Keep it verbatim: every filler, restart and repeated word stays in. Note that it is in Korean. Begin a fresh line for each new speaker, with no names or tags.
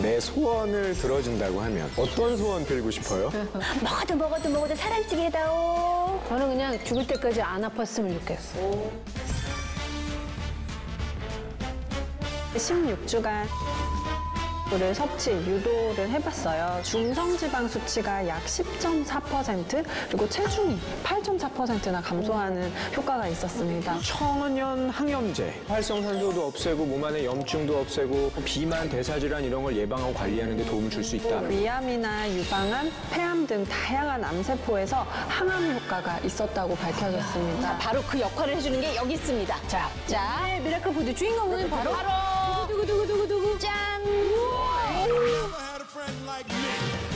내 소원을 들어준다고 하면 어떤 소원 빌고 싶어요?
먹어도 먹어도 먹어도 사랑찌개 해다오.
저는 그냥 죽을 때까지 안 아팠으면 좋겠어.
십육 주간 를 섭취 유도를 해봤어요. 중성지방 수치가 약 십 점 사 퍼센트 그리고 체중이 팔 점 사 퍼센트나 감소하는 효과가 있었습니다.
청은연 항염제, 활성산소도 없애고 몸 안에 염증도 없애고 비만, 대사질환 이런 걸 예방하고 관리하는 데 도움을 줄 수 있다.
위암이나 유방암, 폐암 등 다양한 암세포에서 항암 효과가 있었다고 밝혀졌습니다.
바로 그 역할을 해주는 게 여기 있습니다. 자, 자,
네, 미라클 푸드 주인공은 바로
바로 두구두구두구두구 짠.
Never had a friend like me.